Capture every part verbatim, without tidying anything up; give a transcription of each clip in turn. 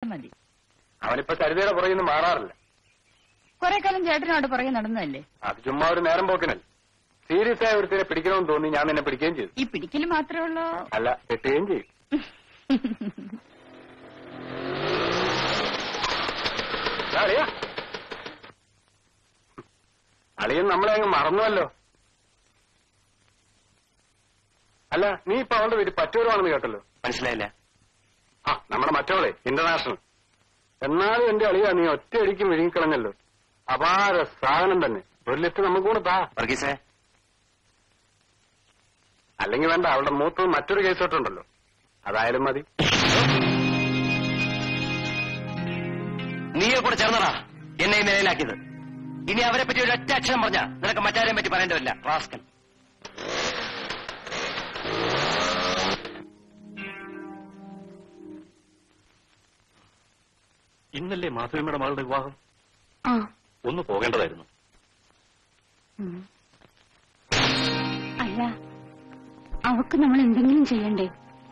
മതി. അവനിപ്പോ സരിതയുടെ പുറകിൽ നിന്ന് മാറാറില്ല. കുറെ കാലം ചേട്ടനോട് പുറകെ നടന്നതല്ലേ? അത് ചുമ്മാ ഒരു നേരം പോക്കിനല്ല. സീരിയസ് ആയ ഒരുത്തിനെ പിടിക്കണമെന്ന് തോന്നി ഞാൻ നിന്നെ പിടിക്കുകയും ചെയ്തു. ഈ പിടിക്കല് മാത്രമേ ഉള്ളൂ? അല്ല, കെട്ടുകയും ചെയ്യും. അളിയ അളിയൻ നമ്മളെ അങ്ങ് മറന്നുവല്ലോ. അല്ല, നീ ഇപ്പൊ അവളുടെ വീട്ടിൽ പറ്റൂരുവാണെന്ന് കേട്ടല്ലോ. മനസ്സിലായില്ല? ആ, നമ്മുടെ മറ്റവളെ ഇന്റർനാഷണൽ. എന്നാലും എന്റെ അളിയ നീ ഒറ്റയടിക്ക് വിഴുങ്ങിക്കളഞ്ഞല്ലോ. അപാര സാധനം തന്നെ. ഒരു ലിസ്റ്റ് നമുക്ക് കൂടെ താ. വർഗീസേ, അല്ലെങ്കിൽ വേണ്ട, അവളുടെ മൂത്ത് മറ്റൊരു കേസ് തൊട്ടുണ്ടല്ലോ, അതായാലും മതി. നീയെ കൂടെ ചേർന്നടാ എന്നെ ഈ നിലയിലാക്കിയത്. ഇനി അവരെ പറ്റി ഒരു ഒറ്റ അക്ഷരം പറഞ്ഞാ നിനക്ക് മറ്റാരെയും പറ്റി പറയേണ്ടതില്ല. റാസ്കൽ. ഇന്നല്ലേ മാധവിയുടെ മകളുടെ വിവാഹം? ഒന്ന് പോകേണ്ടതായിരുന്നു. അല്ല, അവക്ക് നമ്മൾ എന്തെങ്കിലും ചെയ്യണ്ടേ?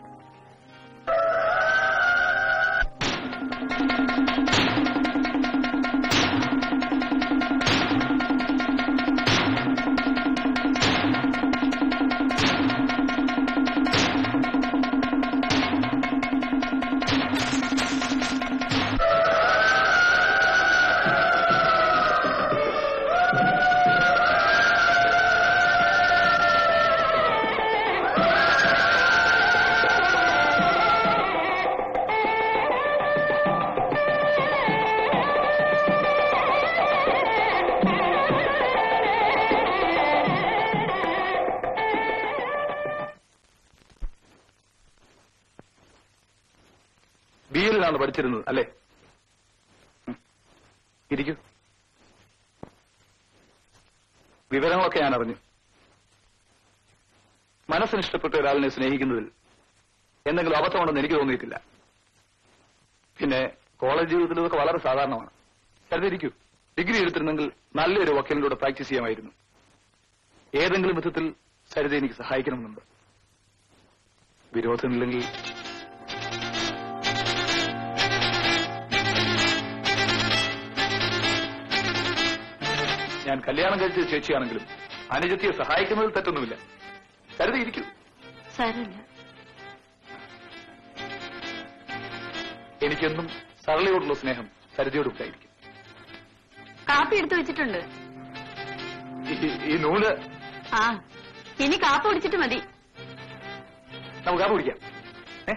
ബിയിലാണ് പഠിച്ചിരുന്നത് അല്ലേ? ഇരിക്കൂ. വിവരങ്ങളൊക്കെ ഞാൻ അറിഞ്ഞു. മനസ്സിന് ഇഷ്ടപ്പെട്ട ഒരാളിനെ സ്നേഹിക്കുന്നതിൽ എന്തെങ്കിലും അബദ്ധമുണ്ടെന്ന് എനിക്ക് തോന്നിയിട്ടില്ല. പിന്നെ കോളേജ് ജീവിതത്തിൽ ഇതൊക്കെ വളരെ സാധാരണമാണ്. കരുതിയിരിക്കൂ, ഡിഗ്രി എടുത്തിരുന്നെങ്കിൽ നല്ലൊരു വക്കീലിലൂടെ പ്രാക്ടീസ് ചെയ്യാമായിരുന്നു. ഏതെങ്കിലും വിധത്തിൽ സരിത എനിക്ക് സഹായിക്കണമെന്നുണ്ട്. വിരോധമില്ലെങ്കിൽ ഞാൻ കല്യാണം കഴിച്ച ചേച്ചിയാണെങ്കിലും അനുജത്തിയെ സഹായിക്കുന്നതിൽ തെറ്റൊന്നുമില്ല. കരുതിയിരിക്കൂ. സാരമില്ല. എനിക്കെന്നും സരളയോടുള്ള സ്നേഹം സരിതയോടുണ്ടായിരിക്കും. കാപ്പി എടുത്തു വെച്ചിട്ടുണ്ട്. ഈ നൂല് ആ, ഇനി കാപ്പി കുടിച്ചിട്ട് മതി. നമുക്ക് കാപ്പി കുടിക്കാം. ഏ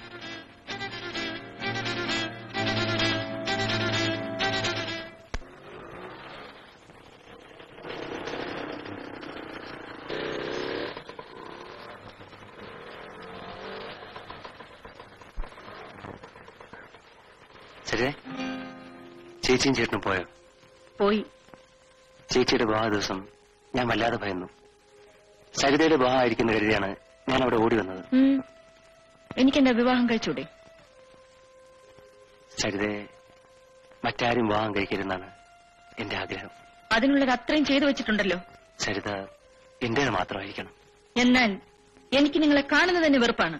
ശരി, ചേച്ചിയും ചേട്ടനും പോയോ? പോയി. ചേച്ചിയുടെ വിവാഹ ദിവസം ഞാൻ വല്ലാതെ ഭയന്നു. സരിതയുടെ വിവാഹം ആയിരിക്കുന്ന കരുതിയാണ് ഞാൻ അവിടെ ഓടി വന്നത്. എനിക്കെന്റെ വിവാഹം കഴിച്ചൂടെ? സരിതയെ മറ്റാരും വിവാഹം കഴിക്കരുതെന്നാണ് എന്റെ ആഗ്രഹം. അതിനുള്ളത് അത്രയും ചെയ്തു വെച്ചിട്ടുണ്ടല്ലോ. സരിത എന്റേത് മാത്രമായിരിക്കണം. എന്നാൽ എനിക്ക് നിങ്ങളെ കാണുന്നത് തന്നെ വെറുപ്പാണ്.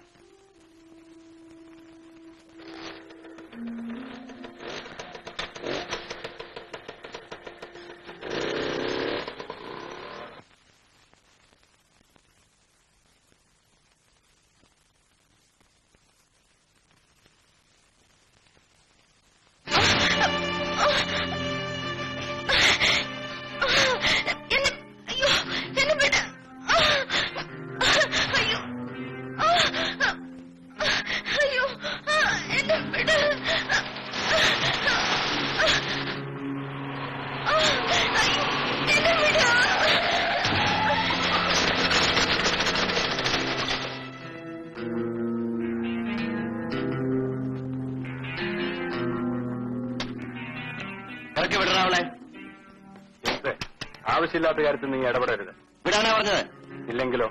ആവശ്യമില്ലാത്ത കാര്യത്തിൽ നീ ഇടപെടരുത്. വിടാനാ പറഞ്ഞത്? ഇല്ലെങ്കിലോ?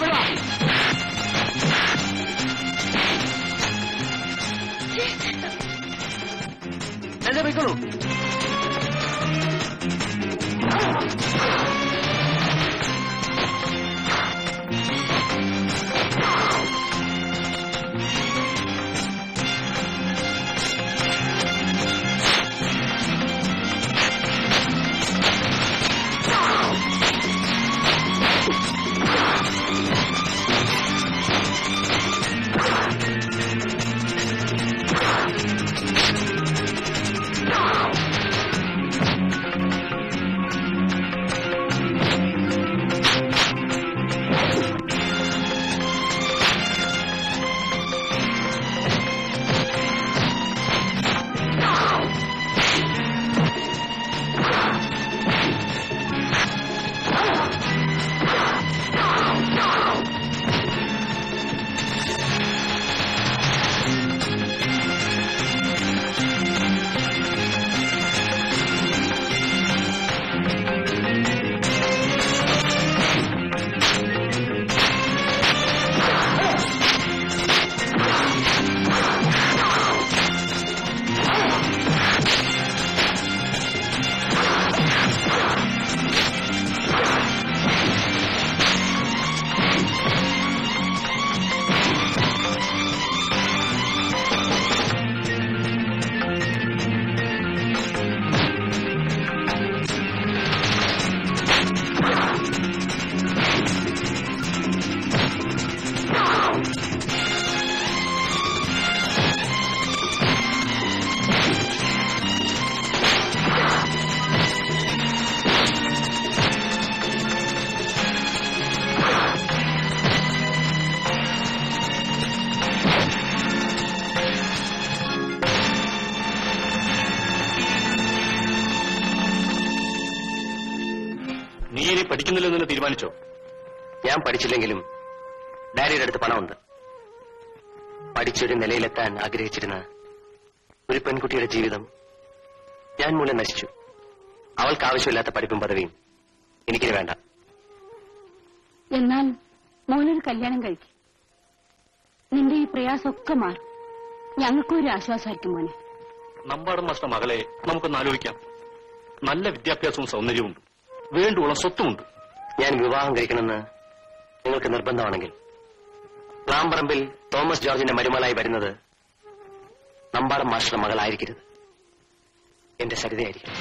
എന്നെ പോയിക്കോളൂ. പഠിക്കുന്നില്ലെന്ന് തീരുമാനിച്ചോ? ഞാൻ പഠിച്ചില്ലെങ്കിലും ഡാഡിയുടെ അടുത്ത് പണമുണ്ട്. പഠിച്ചൊരു നിലയിലെത്താൻ ആഗ്രഹിച്ചിരുന്ന ഒരു പെൺകുട്ടിയുടെ ജീവിതം ഞാൻ മൂലം നശിച്ചു. അവൾക്ക് ആവശ്യമില്ലാത്ത പഠിപ്പും പദവിയും എനിക്കിന് വേണ്ട. എന്നാൽ മോനൊരു കല്യാണം കഴിക്കും. നിന്റെ ഈ പ്രയാസമൊക്കെ മാറും. ഞങ്ങൾക്കും ഒരു ആശ്വാസമായിരിക്കും മോനെ. നമ്പാടൻ മാസ്റ്റർ മകളെ നമുക്കൊന്ന് ആലോചിക്കാം. നല്ല വിദ്യാഭ്യാസവും സൗന്ദര്യമുണ്ട്, വേണ്ടുള്ള സ്വത്തുമുണ്ട്. ഞാൻ വിവാഹം കഴിക്കണമെന്ന് നിങ്ങൾക്ക് നിർബന്ധമാണെങ്കിൽ പ്ലാമ്പറമ്പിൽ തോമസ് ജോർജിന്റെ മരുമകളായി വരുന്നത് നമ്പാടൻ മാസ്റ്റർ മകളായിരിക്കരുത്, എന്റെ സരിതയായിരിക്കും.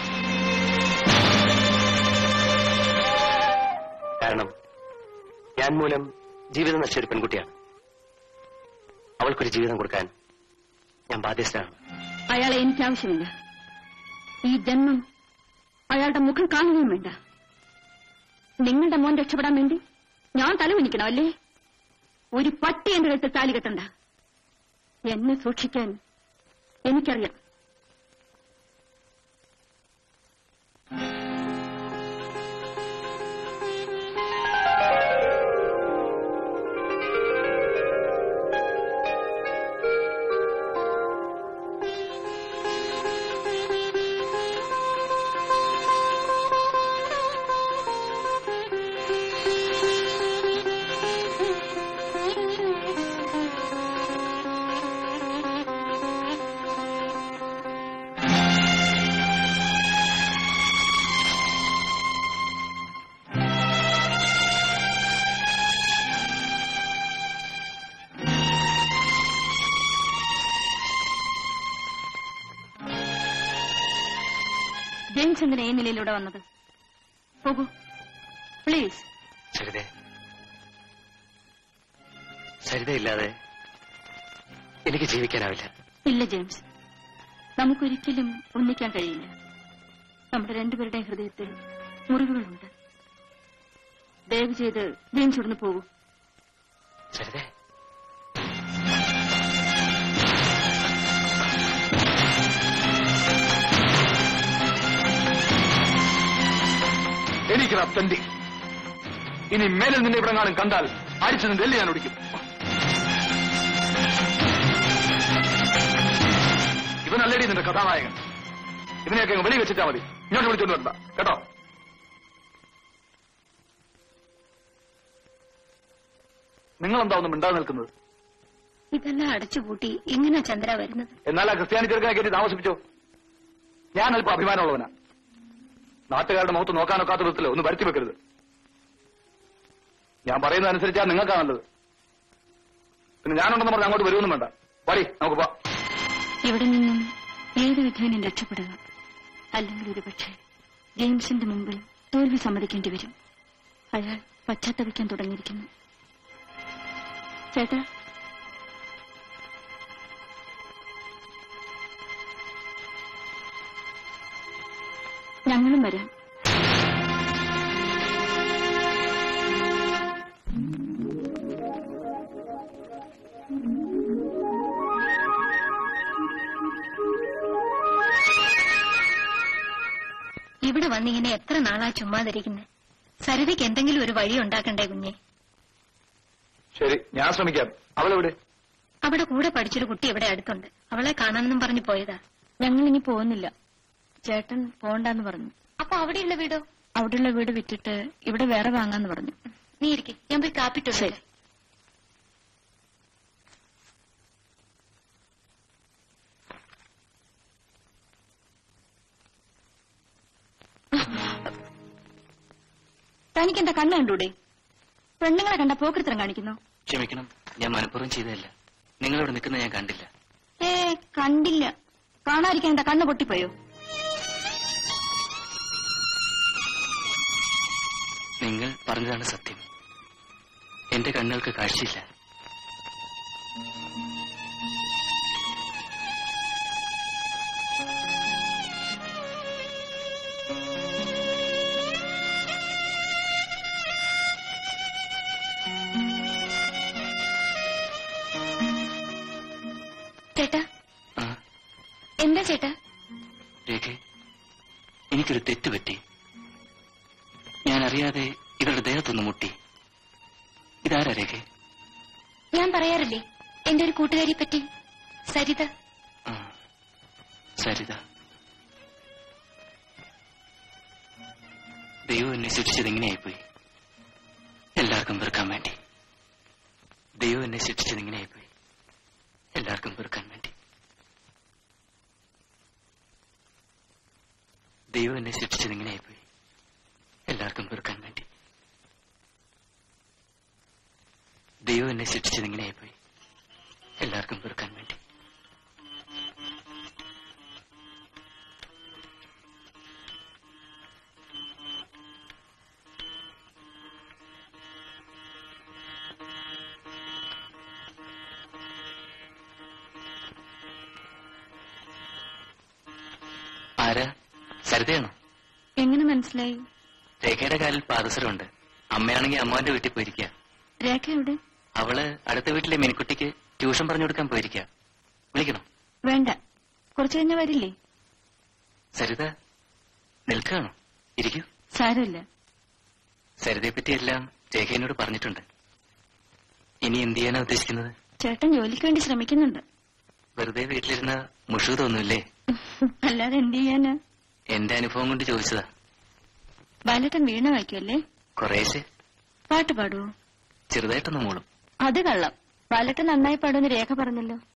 കാരണം ഞാൻ മൂലം ജീവിതം നശിച്ചൊരു പെൺകുട്ടിയാണ്. അവൾക്കൊരു ജീവിതം കൊടുക്കാൻ ഞാൻ ബാധ്യസ്ഥനാണ്. അയാളെ എനിക്കാവശ്യമില്ല. ഈ ജന്മം അയാളുടെ മുഖം കാണുകയും വേണ്ട. നിങ്ങളുടെ മോൻ രക്ഷപ്പെടാൻ വേണ്ടി ഞാൻ തലവനിക്കണം അല്ലേ? ഒരു പട്ടി എന്റെ കഴുത്തിൽ താലി കെട്ടണ്ട. എന്നെ സൂക്ഷിക്കാൻ എനിക്കറിയാം. ജെയിംസ് എന്തിനാ ഈ നിലയിലൂടെ വന്നത്? പോകൂ പ്ലീസ്. സരിത, സരിതയില്ലാതെ എനിക്ക് ജീവിക്കാനാവില്ല. ഇല്ല ജെയിംസ്, നമുക്കൊരിക്കലും ഒന്നിക്കാൻ കഴിയില്ല. നമ്മുടെ രണ്ടുപേരുടെ ഹൃദയത്തിൽ മുറിവുകളുണ്ട്. ദയവ് ചെയ്ത് ജെയിംസ് ഇവിടുന്ന് പോകൂ. സരിത, എനിക്കത് തണ്ടി. ഇനി മേലിൽ നിന്നെ ഇവിടെ കാണും കണ്ടാൽ അടിച്ചു നിന്ന് എല്ലി ഞാൻ ഓടിക്കും. ഇവനല്ലേടി നിന്റെ കഥാനായകൻ. ഇവനെയൊക്കെ വെളി വെച്ചിട്ടാ മതി. ഇങ്ങോട്ട് വിളിച്ചോണ്ട് വരണ്ട കേട്ടോ. നിങ്ങളെന്താ ഒന്നും മിണ്ടാതെ നിൽക്കുന്നത്? ഇതെല്ലാം അടച്ചുപൂട്ടി എങ്ങനെയാ ചന്ദ്ര വരുന്നത്? എന്നാൽ ആ ക്രിസ്ത്യാനി ചെറുക്കനെ കയറ്റി താമസിപ്പിച്ചോ? ഞാൻ അല്പം അഭിമാനമുള്ളവനാ. നാട്ടുകാരുടെ മുഖത്ത് നോക്കാനൊക്കാത്ത വിധത്തില് ഒന്ന് വരുത്തി വെക്കരുത്. ഞാൻ പറയുന്നതനുസരിച്ചാ നിങ്ങൾക്കാ നല്ലത്. പിന്നെ ഞാനുണ്ടെന്ന് പറഞ്ഞ് അങ്ങോട്ട് വരുമെന്നും വേണ്ട. പടി നമുക്ക് പോ. ഇവിടെ നിന്നും ഏത് വിധേനം രക്ഷപ്പെടുക. അല്ലെങ്കിൽ ഒരുപക്ഷെ ജെയിംസിന്റെ മുമ്പിൽ തോൽവി സമ്മതിക്കേണ്ടി വരും. അയാൾ പശ്ചാത്തപിക്കാൻ തുടങ്ങിയിരിക്കുന്നു. ചേട്ടാ, ഞങ്ങളും വരാം. ഇവിടെ വന്നിങ്ങനെ എത്ര നാളാ ചുമ്മാതിരിക്കുന്നത്? സരിതയ്ക്ക് എന്തെങ്കിലും ഒരു വഴി ഉണ്ടാക്കണ്ടേ കുഞ്ഞെ? ശരി, ഞാൻ ശ്രമിക്കാം. അവളെവിടെ? അവിടെ കൂടെ പഠിച്ചൊരു കുട്ടി ഇവിടെ അടുത്തുണ്ട്. അവളെ കാണാനെന്നും പറഞ്ഞു പോയതാ. ഞങ്ങൾ ഇനി പോകുന്നില്ല. ചേട്ടൻ പോണ്ടെന്ന് പറഞ്ഞു. അപ്പൊ അവിടെയുള്ള വീടോ? അവിടെയുള്ള വീട് വിറ്റിട്ട് ഇവിടെ വേറെ വാങ്ങാന്ന് പറഞ്ഞു. നീ ഇരിക്കെ, ഞാൻ പോയി കാപ്പിട്ടു. ശരി. തനിക്കെന്താ കണ്ണ് കണ്ടൂടെ? പെണ്ണുങ്ങളെ കണ്ട പോക്കൃത്തരം കാണിക്കുന്നു. ക്ഷമിക്കണം, ഞാൻ മനഃപൂർവ്വം ചെയ്തതല്ല. നിങ്ങളിവിടെ നിൽക്കുന്ന ഞാൻ കണ്ടില്ല. ഏ കണ്ടില്ല. കാണാതിരിക്കാൻ എന്താ കണ്ണ് പൊട്ടിപ്പോയോ? നിങ്ങൾ പറഞ്ഞതാണ് സത്യം. എന്റെ കണ്ണുകൾക്ക് കാഴ്ചയില്ല. ചേട്ടാ, എന്താ ചേട്ടാ? രേഖ, എനിക്കൊരു തെറ്റ് പറ്റി. ഞാൻ അറിയാതെ ഇവളുടെ ദേഹത്തൊന്ന് മുട്ടി. ഇതാരാ രേഖ? ഞാൻ പറയാറില്ലേ എന്റെ ഒരു കൂട്ടുകാരിയെ പറ്റി, സരിത. ആ, സരിത. ദൈവം എന്നെ ശിക്ഷിച്ചത് ഇങ്ങനെയായിപ്പോയി, എല്ലാവർക്കും വെറുക്കാൻ വേണ്ടി. ദൈവം എന്നെ ശിക്ഷിച്ചത് ഇങ്ങനെയായിപ്പോയി, എല്ലാവർക്കും വെറുക്കാൻ വേണ്ടി. ദൈവം എന്നെ ശിക്ഷിച്ചത് ഇങ്ങനെയായിപ്പോയി, എല്ലാവർക്കും വെറുക്കാൻ വേണ്ടി. ദൈവം എന്നെ ശിക്ഷിച്ചത് ഇങ്ങനെയായിപ്പോയി, എല്ലാവർക്കും വെറുക്കാൻ വേണ്ടി. ആരാ? സരിതയാണോ? എങ്ങനെ മനസ്സിലായി? രേഖയുടെ കാലിൽ പാദസരമുണ്ട്. അമ്മയാണെങ്കിൽ അമ്മാവന്റെ വീട്ടിൽ പോയിരിക്കുക. രേഖ എവിടെ? അവള് അടുത്ത വീട്ടിലെ മിനിക്കുട്ടിക്ക് ട്യൂഷൻ പറഞ്ഞു കൊടുക്കാൻ പോയിരിക്കുക. വിളിക്കണം? വേണ്ട, കുറച്ചു കഴിഞ്ഞ വരില്ലേ? സരിത നിൽക്കുകയാണോ? ഇരിക്കൂ. സാരമില്ല. സരിതയെ പറ്റിയെല്ലാം രേഖ എന്നോട് പറഞ്ഞിട്ടുണ്ട്. ഇനി എന്ത് ചെയ്യാനാ ഉദ്ദേശിക്കുന്നത്? ചേട്ടൻ ജോലിക്ക് വേണ്ടി ശ്രമിക്കുന്നുണ്ട്. വെറുതെ വീട്ടിലിരുന്ന മുഷു തോന്നൂല്ലേ? അല്ലാതെ എന്ത് ചെയ്യാനാ? എന്റെ അനുഭവം കൊണ്ട് ചോദിച്ചതാ. ബാലേട്ടൻ വീണ വായിക്കുമല്ലേ? കുറേശ്ശെ. പാട്ട് പാടുവോ? ചെറുതായിട്ടൊന്ന് മൂളും. അത് കള്ളം. ബാലേട്ടൻ നന്നായി പാടുമെന്ന് രേഖ പറഞ്ഞല്ലോ.